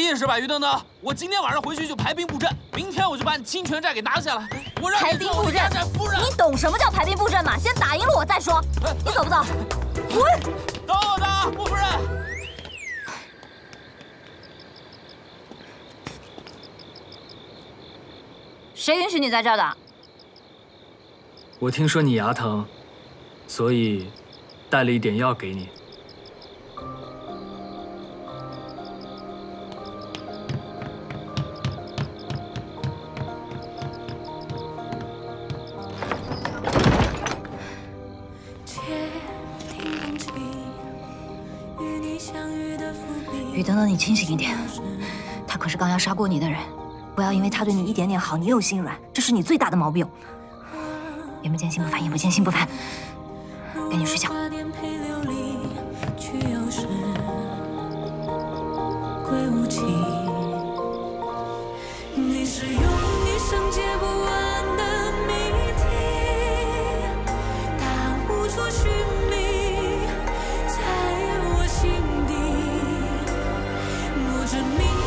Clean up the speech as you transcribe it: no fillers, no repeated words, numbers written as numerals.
意是吧，于等等？我今天晚上回去就排兵布阵，明天我就把你清泉寨给拿下来。我让排兵布阵，你懂什么叫排兵布阵吗？先打赢了我再说。你走不走？滚！ 等我的，穆夫人。 谁允许你在这儿的？ 我听说你牙疼，所以带了一点药给你。 雨等等，你清醒一点，他可是刚要杀过你的人，不要因为他对你一点点好，你又心软，这是你最大的毛病。眼不见心不烦，眼不见心不烦，赶紧睡觉。你是用一生解不完的谜题，它无处寻觅，在我心底，不知名。